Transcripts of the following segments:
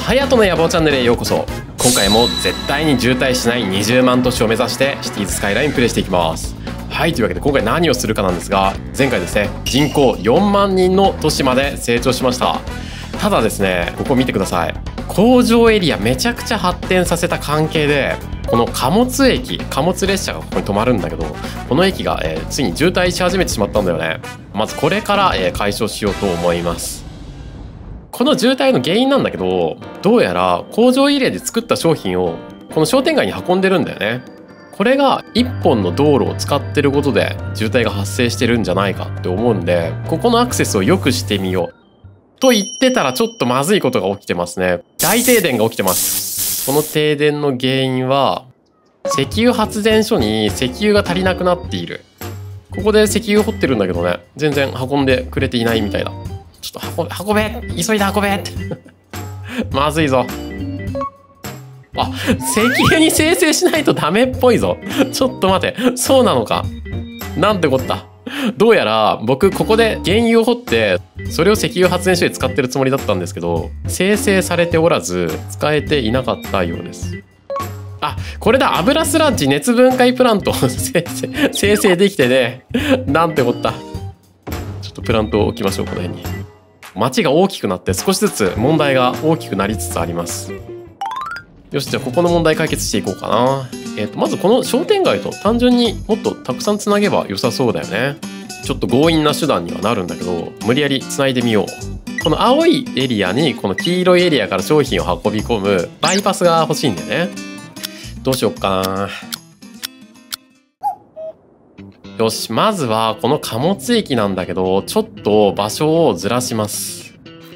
ハヤトの野望チャンネルへようこそ。今回も絶対に渋滞しない20万都市を目指してシティーズスカイラインプレイしていきます。はい、というわけで今回何をするかなんですが、前回ですね、人口4万人の都市まで成長しました。ただですね、ここ見てください。工場エリアめちゃくちゃ発展させた関係で、この貨物駅、貨物列車がここに止まるんだけど、この駅が、ついに渋滞し始めてしまったんだよね。まずこれから、解消しようと思います。この渋滞の原因なんだけど、どうやら工場エリアで作った商品をこの商店街に運んでるんだよね。これが一本の道路を使ってることで渋滞が発生してるんじゃないかって思うんで、ここのアクセスを良くしてみようと言ってたらちょっとまずいことが起きてますね。大停電が起きてます。この停電の原因は石油発電所に石油が足りなくなっている。ここで石油掘ってるんだけどね、全然運んでくれていないみたいだ。ちょっと運べ急いで運べってまずいぞ。あ、石油に生成しないとダメっぽいぞ。ちょっと待て、そうなのか。なんてこった。どうやら僕ここで原油を掘ってそれを石油発電所で使ってるつもりだったんですけど、生成されておらず使えていなかったようです。あ、これだ。油スラッジ熱分解プラント生成できてね。なんてこった。ちょっとプラントを置きましょう、この辺に。街が大きくなって少しずつ問題が大きくなりつつあります。よし、じゃあここの問題解決していこうかな。まずこの商店街と単純にもっとたくさんつなげば良さそうだよね。ちょっと強引な手段にはなるんだけど、無理やりつないでみよう。この青いエリアにこの黄色いエリアから商品を運び込むバイパスが欲しいんだよね。どうしよっかな。よし、まずはこの貨物駅なんだけど、ちょっと場所をずらします。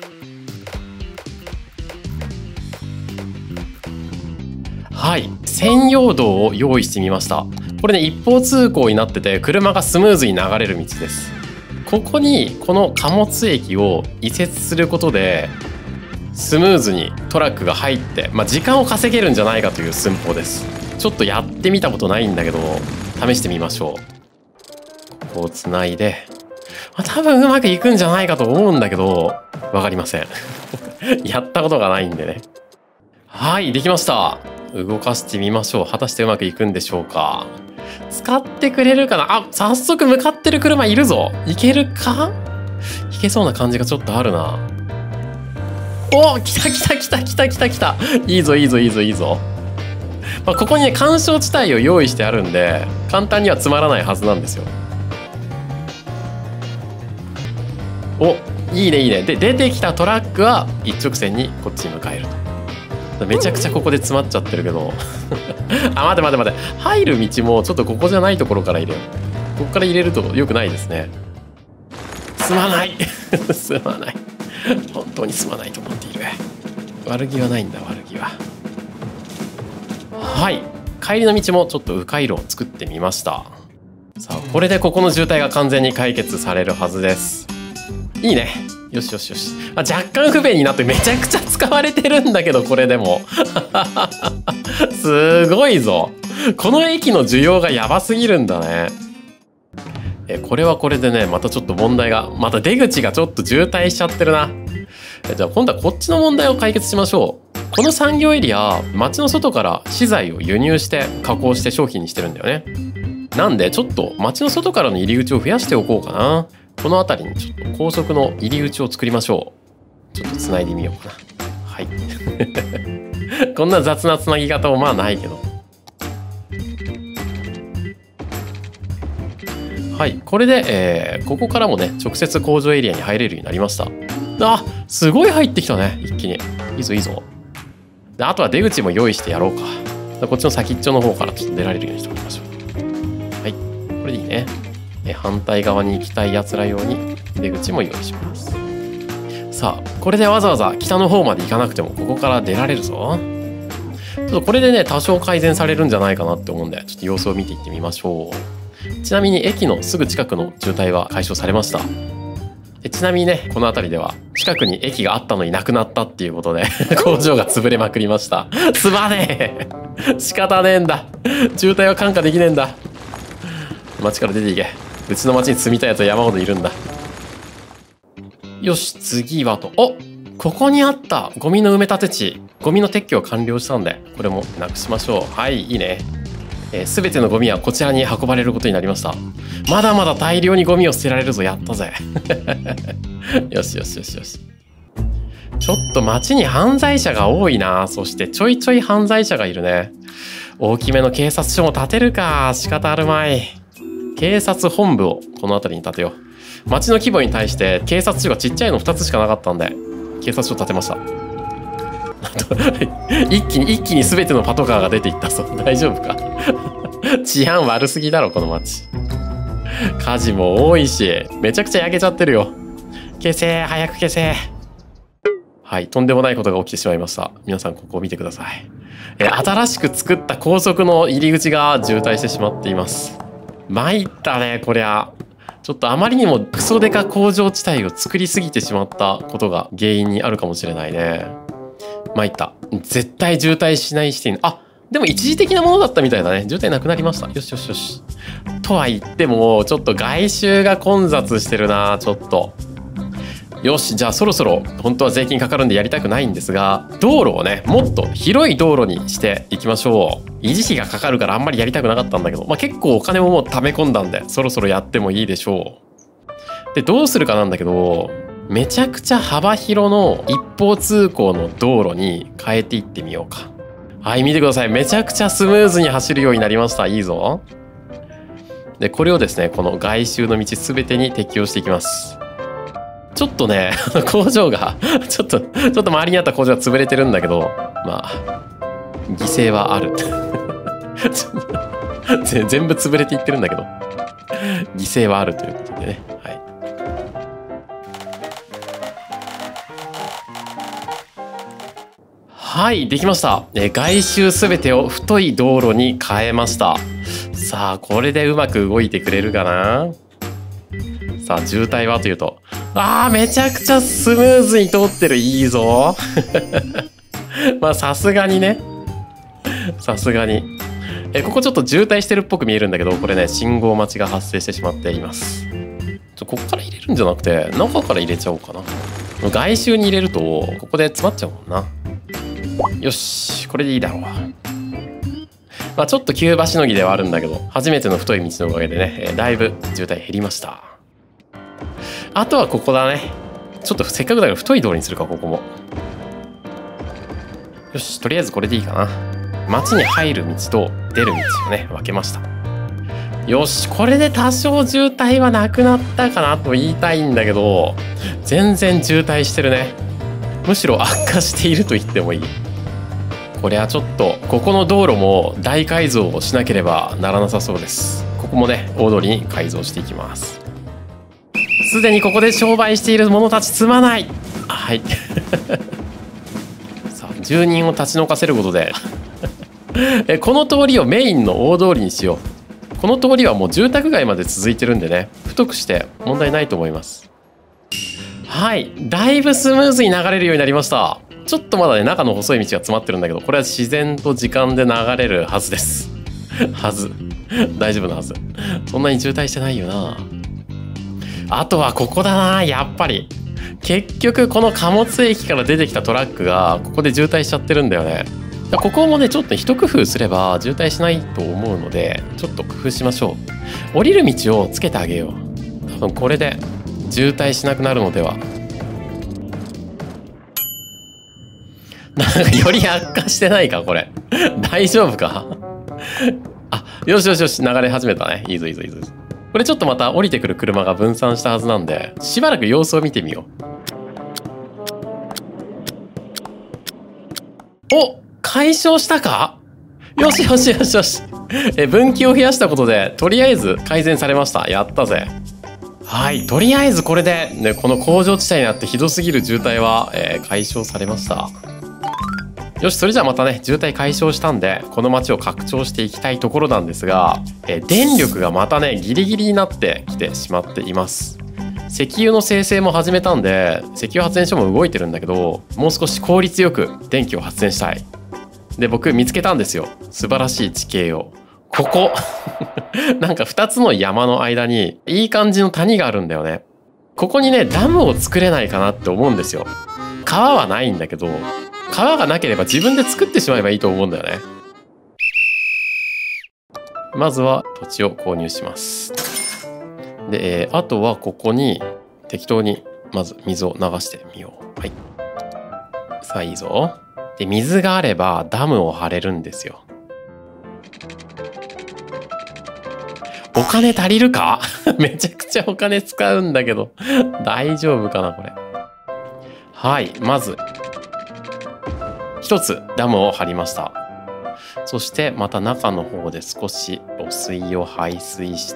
はい、専用道を用意してみました。これね、一方通行になってて車がスムーズに流れる道です。ここにこの貨物駅を移設することでスムーズにトラックが入って、時間を稼げるんじゃないかという寸法です。ちょっとやってみたことないんだけど試してみましょう。ここをつないで、多分うまくいくんじゃないかと思うんだけどわかりませんやったことがないんでね。はい、できました。動かしてみましょう。果たしてうまくいくんでしょうか。使ってくれるかな。あ、早速向かってる車いるぞ。いけるか。いけそうな感じがちょっとあるな。お、来た来た来た来た来た来た。いいぞいいぞいいぞいいぞ。ここにね、緩衝地帯を用意してあるんで簡単にはつまらないはずなんですよ。お、いいねいいね。で、出てきたトラックは一直線にこっちに向かえると。めちゃくちゃここで詰まっちゃってるけどあ、待て待て待て。入る道もちょっとここじゃないところから入れよう。ここから入れると良くないですね。すまないすまない。本当にすまないと思っている。悪気はないんだ、悪気は。はい、帰りの道もちょっと迂回路を作ってみました。さあ、これでここの渋滞が完全に解決されるはずです。いいね。よしよしよし。若干不便になってめちゃくちゃ使われてるんだけど、これでもすごいぞ。この駅の需要がやばすぎるんだね。これはこれでね、またちょっと問題が、また出口がちょっと渋滞しちゃってるな。じゃあ今度はこっちの問題を解決しましょう。この産業エリア、街の外から資材を輸入して加工して商品にしてるんだよね。なんでちょっと街の外からの入り口を増やしておこうかな。この辺りにちょっと高速の入り口を作りましょう。ちょっとつないでみようかな。はいこんな雑なつなぎ方もまあないけど。はい、これで、ここからもね直接工場エリアに入れるようになりました。あ、すごい入ってきたね、一気に。いいぞいいぞ。で、あとは出口も用意してやろうか。こっちの先っちょの方からちょっと出られるようにしておきましょう。はい、これでいいね。反対側に行きたいやつら用に出口も用意します。さあ、これでわざわざ北の方まで行かなくてもここから出られるぞ。ちょっとこれでね多少改善されるんじゃないかなって思うんで、ちょっと様子を見ていってみましょう。ちなみに駅のすぐ近くの渋滞は解消されました。ちなみにね、この辺りでは近くに駅があったのになくなったっていうことで工場が潰れまくりました。すまねえ仕方ねえんだ。渋滞は看過できねえんだ。街から出ていけ。うちの町に住みたいやつは山ほどいるんだ。よし、次はと。お、 ここにあったゴミの埋め立て地、ゴミの撤去を完了したんで、これもなくしましょう。はい、いいね。すべてのゴミはこちらに運ばれることになりました。まだまだ大量にゴミを捨てられるぞ。やったぜ。よしよしよしよし。ちょっと街に犯罪者が多いな。そしてちょいちょい犯罪者がいるね。大きめの警察署も建てるか。仕方あるまい。警察本部をこの辺りに建てよう。街の規模に対して警察署がちっちゃいの2つしかなかったんで、警察署建てました。一気に全てのパトカーが出ていったぞ。大丈夫か？治安悪すぎだろこの街。火事も多いし、めちゃくちゃ焼けちゃってるよ。消せ、早く消せ。はい、とんでもないことが起きてしまいました。皆さんここを見てください。新しく作った高速の入り口が渋滞してしまっています。参ったねこりゃ。ちょっとあまりにもクソデカ工場地帯を作りすぎてしまったことが原因にあるかもしれないね。参った。絶対渋滞しない視点。あ、でも一時的なものだったみたいだね。渋滞なくなりました。よしよしよし。とは言っても、ちょっと外周が混雑してるな、ちょっと。よし、じゃあそろそろ、本当は税金かかるんでやりたくないんですが、道路をね、もっと広い道路にしていきましょう。維持費がかかるからあんまりやりたくなかったんだけど、まあ、結構お金ももう溜め込んだんで、そろそろやってもいいでしょう。で、どうするかなんだけど、めちゃくちゃ幅広の一方通行の道路に変えていってみようか。はい、見てください。めちゃくちゃスムーズに走るようになりました。いいぞ。で、これをですね、この外周の道すべてに適用していきます。ちょっとね、工場が、ちょっと周りにあった工場が潰れてるんだけど、まあ、犠牲はある。全部潰れていってるんだけど、犠牲はあるということでね。はい。はい、できました。外周すべてを太い道路に変えました。さあ、これでうまく動いてくれるかな？さあ、渋滞はというと、めちゃくちゃスムーズに通ってる。いいぞ。まあ、さすがにね。さすがに。ここちょっと渋滞してるっぽく見えるんだけど、これね、信号待ちが発生してしまっています。ここから入れるんじゃなくて、中から入れちゃおうかな。外周に入れると、ここで詰まっちゃうもんな。よし、これでいいだろう。まあ、ちょっと急場しのぎではあるんだけど、初めての太い道のおかげでね、だいぶ渋滞減りました。あとはここだね。ちょっとせっかくだから太い道路にするか、ここも。よし、とりあえずこれでいいかな。街に入る道と出る道をね、分けました。よし、これで多少渋滞はなくなったかなと言いたいんだけど、全然渋滞してるね。むしろ悪化していると言ってもいい。これはちょっと、ここの道路も大改造をしなければならなさそうです。ここもね、大通りに改造していきます。すでにここで商売している者たち積まない。はい。さあ、住人を立ち退かせることでこの通りをメインの大通りにしよう。この通りはもう住宅街まで続いてるんでね、太くして問題ないと思います。はい、だいぶスムーズに流れるようになりました。ちょっとまだね、中の細い道が詰まってるんだけど、これは自然と時間で流れるはずです。大丈夫なはず。そんなに渋滞してないよな。あとはここだな、やっぱり。結局この貨物駅から出てきたトラックがここで渋滞しちゃってるんだよね。ここもね、ちょっと一工夫すれば渋滞しないと思うので、ちょっと工夫しましょう。降りる道をつけてあげよう。多分これで渋滞しなくなるのでは。なんかより悪化してないかこれ。大丈夫か？よしよしよし、流れ始めたね。いいぞいいぞいいぞ。これちょっとまた降りてくる車が分散したはずなんで、しばらく様子を見てみよう。お、解消したか？よしよしよしよし。分岐を増やしたことで、とりあえず改善されました。やったぜ。はい、とりあえずこれで、ね、この工場地帯にあってひどすぎる渋滞は、解消されました。よし、それじゃあまたね、渋滞解消したんで、この街を拡張していきたいところなんですが、電力がまたね、ギリギリになってきてしまっています。石油の生成も始めたんで、石油発電所も動いてるんだけど、もう少し効率よく電気を発電したい。で、僕見つけたんですよ。素晴らしい地形を。ここなんか2つの山の間にいい感じの谷があるんだよね。ここにね、ダムを作れないかなって思うんですよ。 川はないんだけど、川がなければ自分で作ってしまえばいいと思うんだよね。まずは土地を購入します。で、あとはここに適当にまず水を流してみよう。はい。さあいいぞ。で、水があればダムを張れるんですよ。お金足りるかめちゃくちゃお金使うんだけど。大丈夫かなこれ。はい。まず、一つダムを張りました。そしてまた中の方で少し汚水を排水して。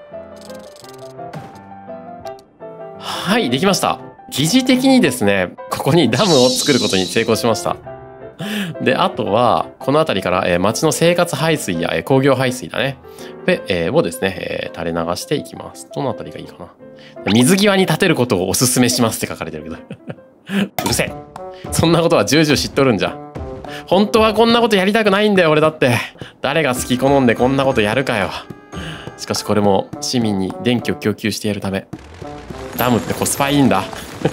はい、できました。疑似的にですね、ここにダムを作ることに成功しました。で、あとは、この辺りから、町の生活排水や、工業排水だね。をですね、垂れ流していきます。どの辺りがいいかな。水際に立てることをお勧めしますって書かれてるけど。うるせえ。そんなことは重々知っとるんじゃ。本当はこんなことやりたくないんだよ、俺だって。誰が好き好んでこんなことやるかよ。しかしこれも市民に電気を供給してやるため。ダムってコスパいいんだ。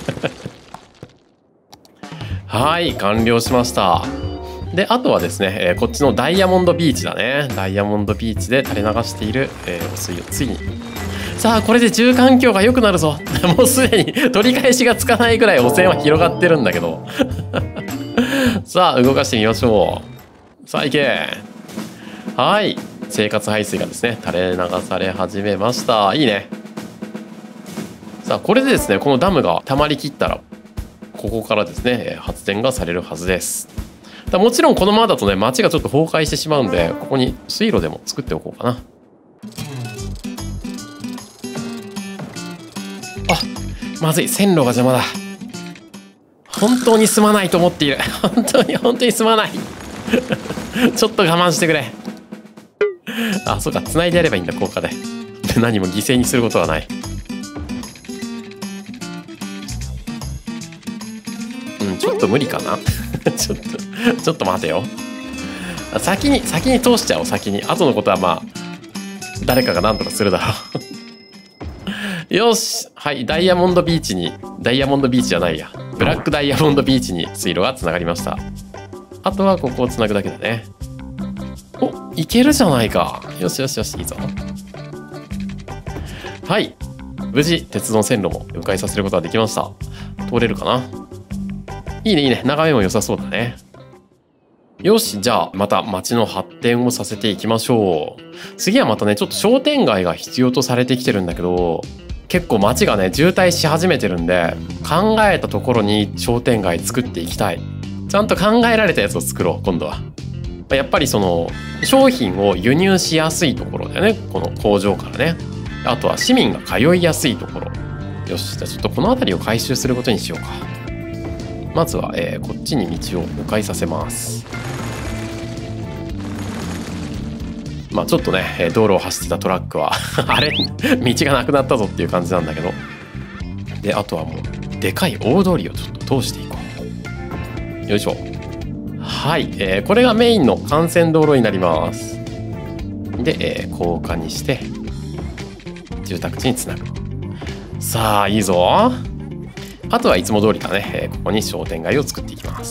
はい、完了しました。で、あとはですね、こっちのダイヤモンドビーチだね。ダイヤモンドビーチで垂れ流している、汚水をついに。さあ、これで住環境が良くなるぞ。もうすでに取り返しがつかないぐらい汚染は広がってるんだけど。さあ、動かしてみましょう。さあ、行け。はい。生活排水がですね、垂れ流され始めました。いいね。さあ、これでですね、このダムが溜まりきったら、ここからですね、発電がされるはずです。もちろんこのままだとね、街がちょっと崩壊してしまうんで、ここに水路でも作っておこうかな。あ、まずい、線路が邪魔だ。本当にすまないと思っている。本当にすまない。ちょっと我慢してくれ。あ、そうか、繋いでやればいいんだ、効果で。何も犠牲にすることはない。ちょっと無理かな。ちょっと待てよ。先に通しちゃおう。先に後のことはまあ誰かが何とかするだろう。よし、はい、ダイヤモンドビーチじゃないや、ブラックダイヤモンドビーチに水路がつながりました。あとはここをつなぐだけだね。お、いけるじゃないか。よしよしよし、いいぞ。はい、無事鉄道線路も迂回させることができました。通れるかな。いいねいいね、眺めも良さそうだね。よし、じゃあまた街の発展をさせていきましょう。次はまたね、ちょっと商店街が必要とされてきてるんだけど、結構街がね渋滞し始めてるんで、考えたところに商店街作っていきたい。ちゃんと考えられたやつを作ろう。今度はやっぱりその商品を輸入しやすいところだよね、この工場からね。あとは市民が通いやすいところ。よし、じゃあちょっとこの辺りを改修することにしようか。まずは、こっちに道を迂回させます。まあちょっとね、道路を走ってたトラックはあれ道がなくなったぞっていう感じなんだけど。で、あとはもうでかい大通りをちょっと通していこう。よいしょ。はい、これがメインの幹線道路になります。で、高架にして住宅地につなぐ。さあいいぞ。あとはいつも通りだね、ここに商店街を作っていきます。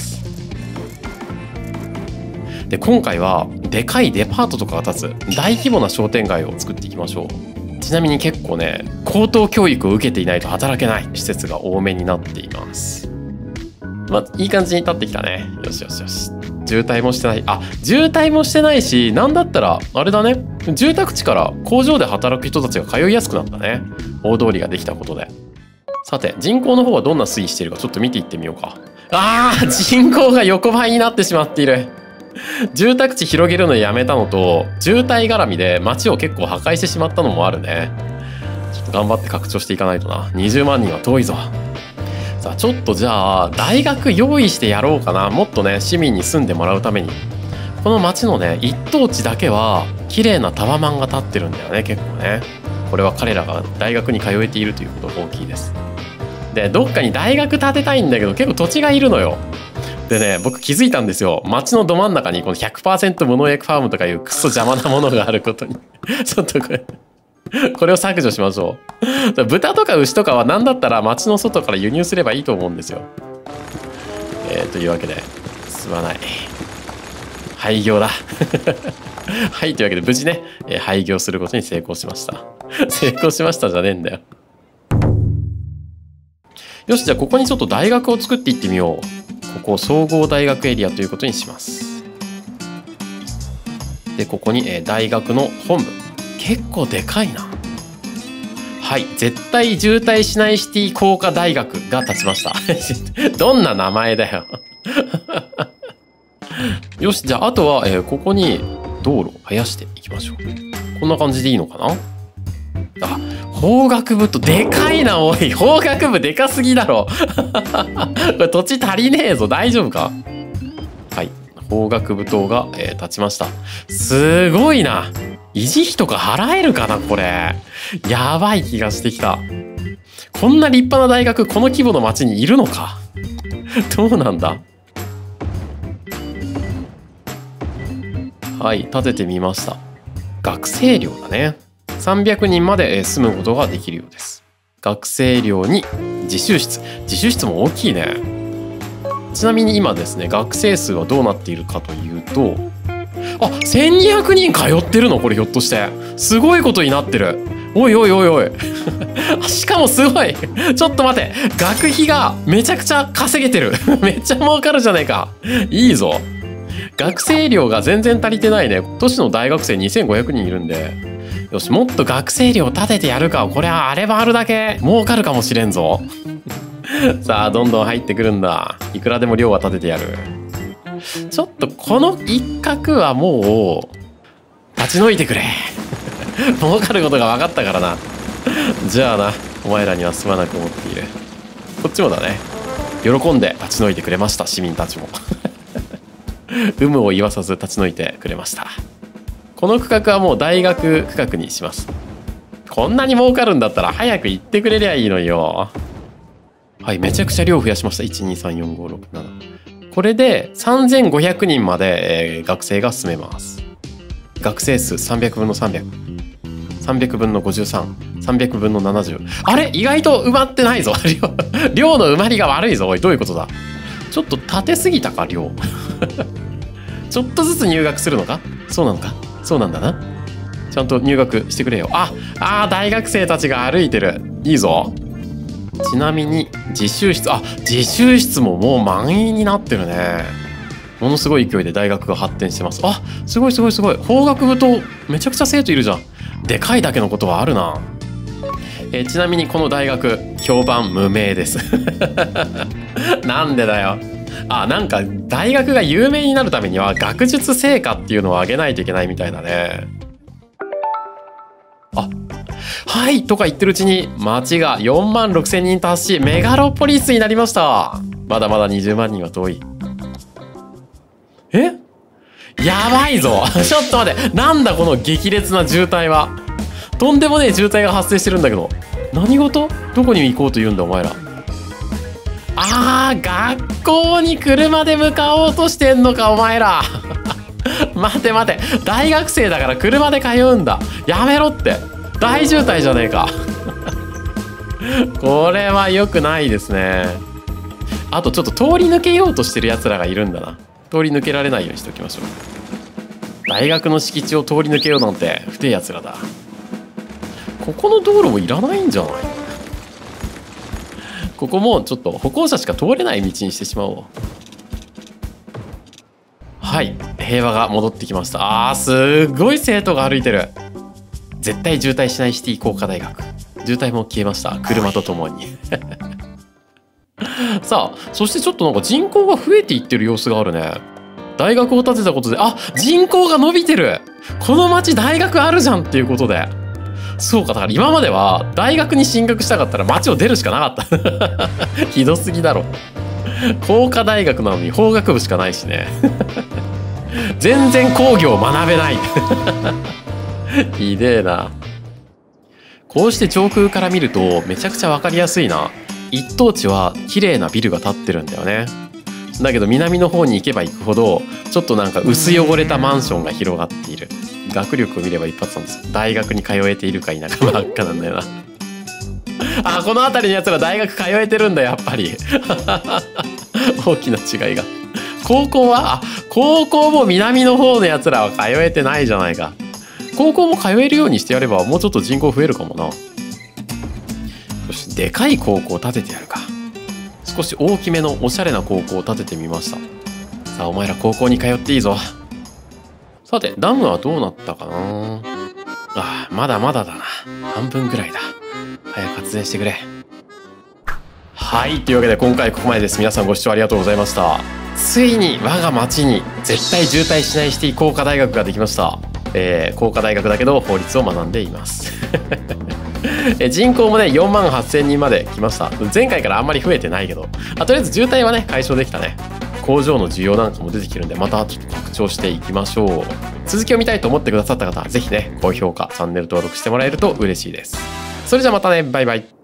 で、今回はでかいデパートとかが建つ大規模な商店街を作っていきましょう。ちなみに結構ね、高等教育を受けていないと働けない施設が多めになっています。まあ、いい感じに立ってきたね。よしよしよし。渋滞もしてない。あ、渋滞もしてないし、なんだったらあれだね、住宅地から工場で働く人たちが通いやすくなったね。大通りができたことで。さて、人口の方はどんな推移しているかちょっと見ていってみようか。人口が横ばいになってしまっている。住宅地広げるのやめたのと、渋滞絡みで街を結構破壊してしまったのもあるね。ちょっと頑張って拡張していかないとな。20万人は遠いぞ。さあ、ちょっとじゃあ大学用意してやろうかな。もっとね、市民に住んでもらうために。この街のね、一等地だけは綺麗なタワマンが建ってるんだよね、結構ね。これは彼らが大学に通えているということが大きいです。で、どっかに大学建てたいんだけど、結構土地がいるのよ。でね、僕気づいたんですよ。街のど真ん中にこの 100% 無農薬ファームとかいうクソ邪魔なものがあることに。ちょっとこれを削除しましょう。豚とか牛とかは何だったら街の外から輸入すればいいと思うんですよ。 というわけで、すまない。廃業だ。はい、というわけで無事ね、廃業することに成功しました。成功しましたじゃねえんだよ。よし、じゃあここにちょっと大学を作っていってみよう。ここ総合大学エリアということにします。で、ここに、大学の本部。結構でかいな。はい、絶対渋滞しないシティ工科大学が立ちました。どんな名前だよ。よし、じゃああとは、ここに道路を生やしていきましょう。こんな感じでいいのかな。あ、法学部とでかいな、おい。法学部でかすぎだろ。これ土地足りねえぞ。大丈夫か。はい、法学部棟が、立ちました。すごいな。維持費とか払えるかな、これ。やばい気がしてきた。こんな立派な大学、この規模の町にいるのか。どうなんだ。はい、建ててみました。学生寮だね。300人まで住むことができるようです。学生寮に自習室。自習室も大きいね。ちなみに今ですね、学生数はどうなっているかというと、あ、1200人通ってるのこれひょっとして。すごいことになってる。おいおいおいおい。しかもすごい。ちょっと待って。学費がめちゃくちゃ稼げてる。めっちゃ儲かるじゃねえか。いいぞ。学生寮が全然足りてないね。都市の大学生2500人いるんで。よし、もっと学生寮建ててやるか。これはあればあるだけ儲かるかもしれんぞ。さあ、どんどん入ってくるんだ。いくらでも寮は建ててやる。ちょっとこの一角はもう立ち退いてくれ。儲かることが分かったからな。じゃあな、お前らにはすまなく思っている。こっちもだね。喜んで立ち退いてくれました、市民たちも。有無を言わさず立ち退いてくれました。この区画はもう大学区画にします。こんなに儲かるんだったら早く行ってくれりゃいいのよ。はい、めちゃくちゃ量増やしました。1234567。これで3500人まで、学生が進めます。学生数300分の300、300分の53、300分の70。あれ、意外と埋まってないぞ。量の埋まりが悪いぞ。おい、どういうことだ。ちょっと立てすぎたか、量。ちょっとずつ入学するのか。そうなのか。そうなんだな。ちゃんと入学してくれよ。大学生たちが歩いてる。いいぞ。ちなみに自習室、自習室ももう満員になってるね。ものすごい勢いで大学が発展してます。すごいすごいすごい。法学部とめちゃくちゃ生徒いるじゃん。でかいだけのことはあるな。ちなみにこの大学評判無名です。なんでだよ。なんか大学が有名になるためには学術成果っていうのを上げないといけないみたいだね。はいとか言ってるうちに町が4万6000人達し、メガロポリスになりました。まだまだ20万人は遠い。やばいぞ。ちょっと待って。なんだこの激烈な渋滞は。とんでもねえ渋滞が発生してるんだけど。何事？どこに行こうと言うんだお前ら。学校に車で向かおうとしてんのかお前ら。待て待て。大学生だから車で通うんだ。やめろって。大渋滞じゃねえか。これは良くないですね。あとちょっと通り抜けようとしてる奴らがいるんだな。通り抜けられないようにしておきましょう。大学の敷地を通り抜けようなんて不定奴らだ。ここの道路もいらないんじゃない？ここもちょっと歩行者しか通れない道にしてしまおう。はい、平和が戻ってきました。すごい生徒が歩いてる。絶対渋滞しないシティ工科大学。渋滞も消えました。車とともに。さあ、そしてちょっとなんか人口が増えていってる様子があるね。大学を建てたことで、人口が伸びてる。この町大学あるじゃんっていうことで。そうか、だから今までは大学に進学したかったら町を出るしかなかった。ひどすぎだろ。工科大学なのに法学部しかないしね。全然工業を学べない。ひでえな。こうして上空から見るとめちゃくちゃ分かりやすいな。一等地は綺麗なビルが建ってるんだよね。だけど南の方に行けば行くほどちょっとなんか薄汚れたマンションが広がっている。学力を見れば一発なんです。大学に通えているか否かばっかなんだよな。この辺りのやつら大学通えてるんだやっぱり。 大きな違いが。高校は高校も南の方のやつらは通えてないじゃないか。高校も通えるようにしてやればもうちょっと人口増えるかもな。よし、でかい高校を建ててやるか。少し大きめのおしゃれな高校を建ててみました。さあお前ら高校に通っていいぞ。さてダムはどうなったかな。まだまだだな。半分くらいだ。早く発電してくれ。はい、というわけで今回ここまでです。皆さんご視聴ありがとうございました。ついに我が町に絶対渋滞しないシティ工科大学ができました。工科大学だけど法律を学んでいます人口もね4万8000人まで来ました。前回からあんまり増えてないけど、とりあえず渋滞はね解消できたね。工場の需要なんかも出てきてるんで、またちょっと拡張していきましょう。続きを見たいと思ってくださった方はぜひね高評価チャンネル登録してもらえると嬉しいです。それじゃあまたね、バイバイ。